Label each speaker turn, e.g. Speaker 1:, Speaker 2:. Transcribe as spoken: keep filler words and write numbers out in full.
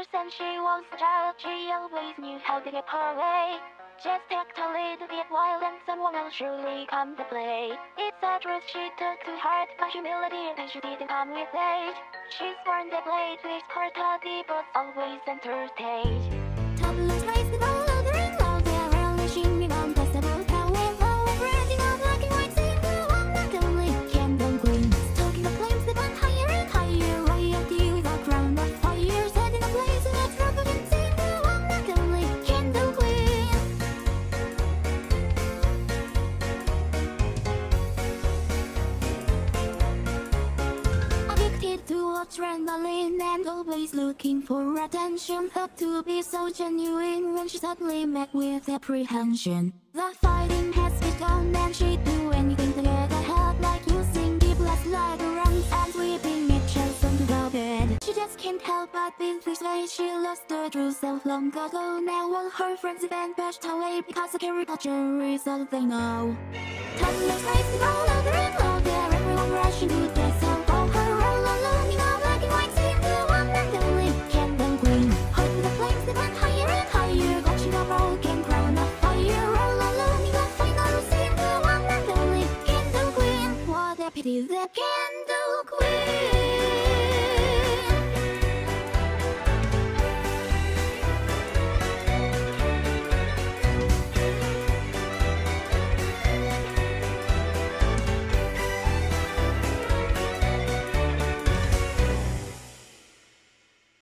Speaker 1: years and she was a child, she always knew how to get her way. Just act a little bit wild and someone else surely come to play. It's a truth she took to heart, a humility and she didn't come with age. She's born the blade with her toddy but always center stage.
Speaker 2: Toddlers raise the ball louder and louder, relishing the unpassable power. Overriding a black and white single, one not only candle queen. Stoking the flames that went higher and higher, royalty with a crown of fire. Setting a blaze in a extravagant single, one not only candle queen. Addicted to adrenaline and always looking for attention. Thought to be so genuine when she suddenly met with apprehension. The fighting has begun and she'd do anything to get ahead, like using deep last laterals and sweeping Mitchell's onto the bed. She just can't help but be this way. She lost her true self long ago. Now all her friends have been pushed away because the caricature is all they know. Toddlers raise the ball louder and louder, everyone rushing to the sound of her. All alone in a black and white single, one and only candle queen. Heart with the flames that went higher and higher, clutching a broken crown of fire. All alone in a final single, one and only candle queen. What a pity that can